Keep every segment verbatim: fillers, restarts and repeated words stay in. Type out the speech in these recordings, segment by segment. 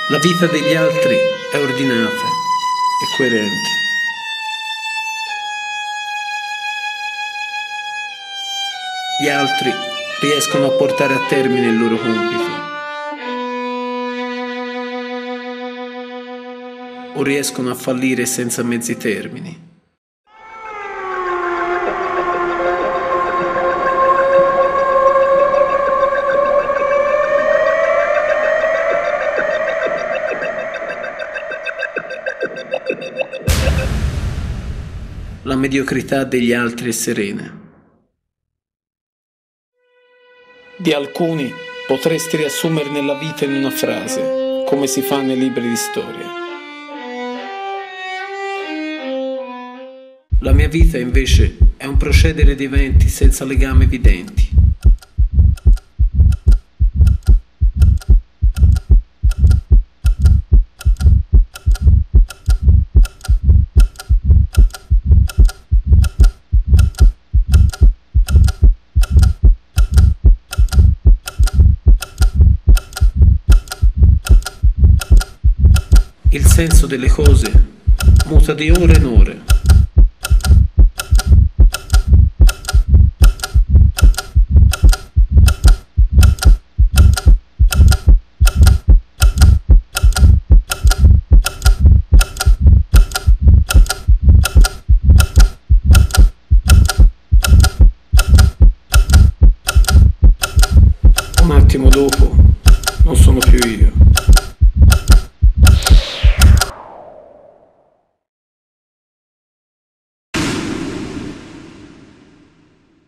La vita degli altri è ordinata e coerente. Gli altri riescono a portare a termine il loro compito o riescono a fallire senza mezzi termini. La mediocrità degli altri è serena. Di alcuni potresti riassumerne la vita in una frase, come si fa nei libri di storia. La mia vita invece è un procedere di eventi senza legami evidenti. Il senso delle cose muta di ora in ora. Un attimo dopo non sono più io.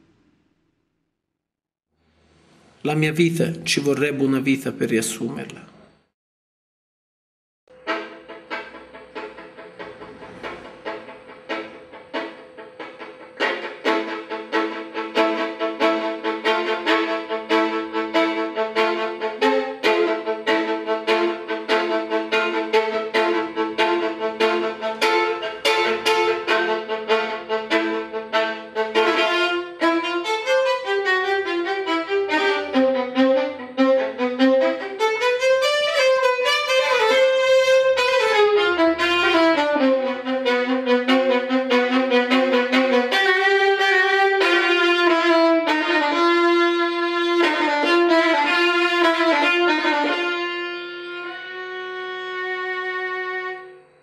La mia vita ci vorrebbe una vita per riassumerla.